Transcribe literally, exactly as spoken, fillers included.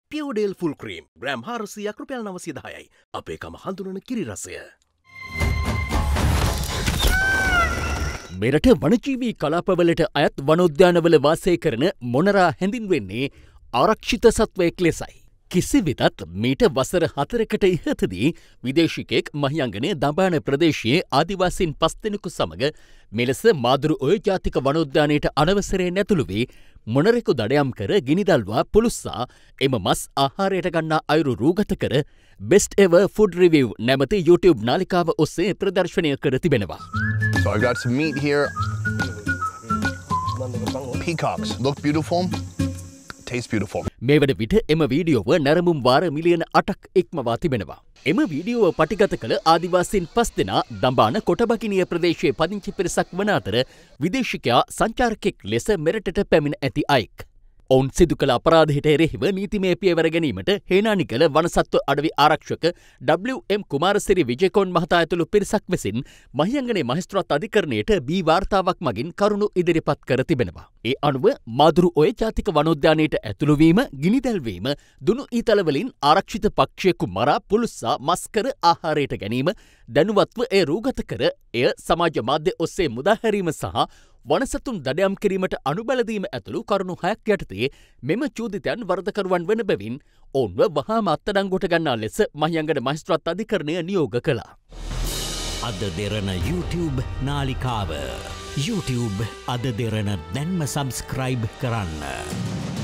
පියෝඩේල් full cream gram හාරසියක් රුපියල් නවසිය දහයයි. අපේ කම හඳුනන කිරි රසය. මෙරට වනජීවී කලාපවලට අයත් වනෝද්‍යානවල වාසය කරන මොනරා හැඳින්වෙන්නේ ආරක්ෂිත සත්වයෙක් ලෙසයි. කිසි විටත් මීට වසර හතරකට ඉහතදී විදේශිකයෙක් මහියංගනය දඹාන ප්‍රදේශයේ ආදිවාසීන් පස් දෙනෙකු සමග මෙලෙස මාදුරු ඔය ජාතික වනෝද්‍යානයට අනවසරයෙන් ඇතුළු වී මොනරෙකු දඩයම් කර ගිනිදල්වා පුළුස්සා එම මස් ආහාරයට ගන්නා අයුරු රූගත කර බෙස්ට් එවර් ෆුඩ් රිවිව් නැමති YouTube නාලිකාව ඔස්සේ ප්‍රදර්ශනය කර තිබෙනවා. So I got some meat here. Peacocks look beautiful. Taste beautiful. මේ වන විට එම වීඩියෝව නැරඹුම් වාර මිලියන අටක් ඉක්මවා තිබෙනවා. එම වීඩියෝව පටිගත කළ ආදිවාසීන් පස් දෙනා දඹාන කොටබකිනිය ප්‍රදේශයේ පදිංචි පිරිසක් වන අතර විදේශිකයා සංචාරකෙක් ලෙස මෙරටට පැමිණ ඇති අයෙක්. ඔවුන් සිදු කළ අපරාධයට එරෙහිව නීතිමය පියවර ගැනීමට හේනානිකල වනසත්ව අඩවි ආරක්ෂක ඩබ්ලිව් එම් කුමාරසිරි විජේකෝන් මහතා ඇතුළු පිරිසක් විසින් මහියංගනේ මහේස්ත්‍රාත් අධිකරණයට බී වාර්තාවක් මගින් කරුණු ඉදිරිපත් කර තිබෙනවා. ඒ අනුව මාදුරු ඔය ජාතික වනෝද්‍යානයට ඇතුළු වීම, ගිනිදැල්වීම, දුනු ඊතලවලින් ආරක්ෂිත පක්ෂියෙකු මරා පුළුස්සා මස්කර ආහාරයට ගැනීම, දැනුවත්ව එය රූගත කර එය සමාජ මාධ්‍ය ඔස්සේ මුදාහැරීම සහ වනසතුන් දඩයම් කිරීමට අනුබලදීම ඇතුළු කරුණු හයක් යටතේ මෙම චෝදිතයන් වරදකරුවන් වන බැවින් ඔවුන්ව වහාම අත්අඩංගුවට ගන්නා ලෙස මහියංගන මහේස්ත්‍රාත් අධිකරණය නියෝග කළා. අද දෙරණ YouTube නාලිකාව YouTube අද දෙරණ දැන්ම සබස්ක්‍රයිබ් කරන්න.